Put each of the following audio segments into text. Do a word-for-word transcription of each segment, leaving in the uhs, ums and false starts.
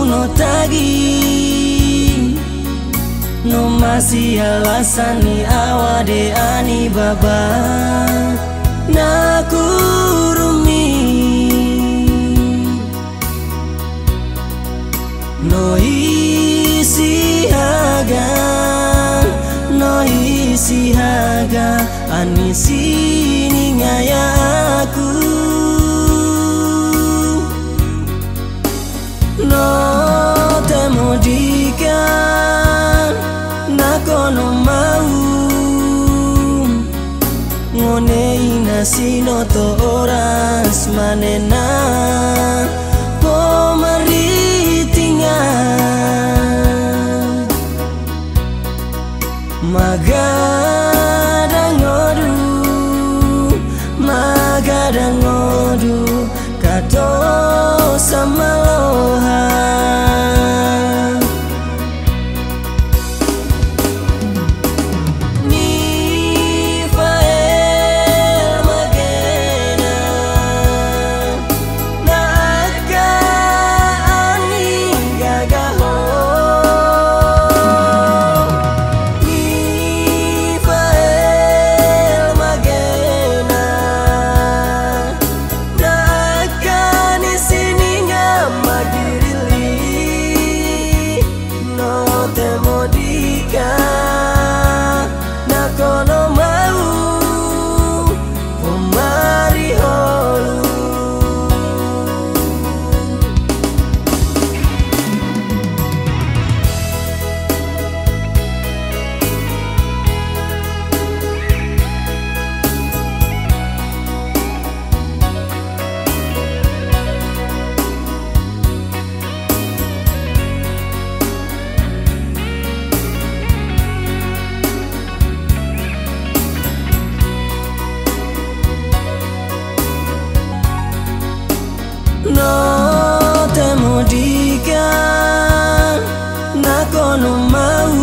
no tagi no masih alasan ni awade ani baba na kurumi no isi haga no isi haga ani sini ngaya aku no temo dikan na kono mau ngone ina sino to oras manena po maritinga magadang odu magadang odu kato samaloha no temo dikan na kono mau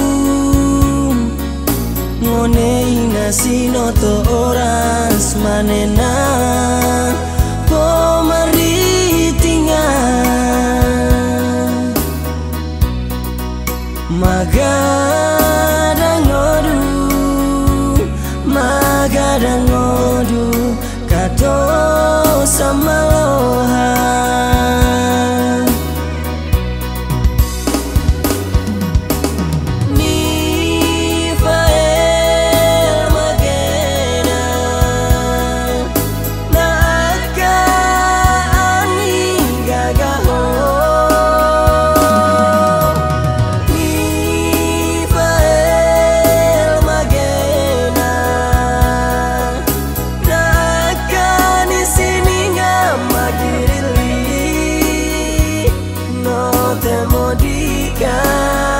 ngone ina sino to oras manena po maritinga magadang odu magadang odu kato samaloha ni fael magena na aka ani gagaho ni fael magena na aka ni sini magirili no temo dikan